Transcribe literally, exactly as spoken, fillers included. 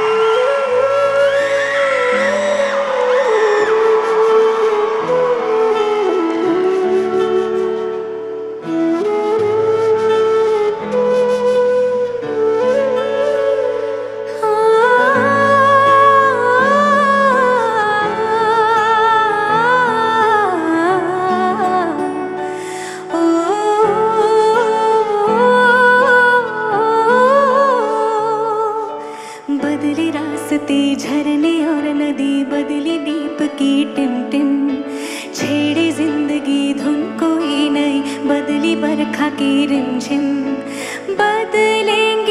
बदली रास्ते झरने और नदी, बदली दीप की टिम टिम, छेड़े जिंदगी धुन कोई नई, बदली बरखा की रिमझिम। बदलेंगे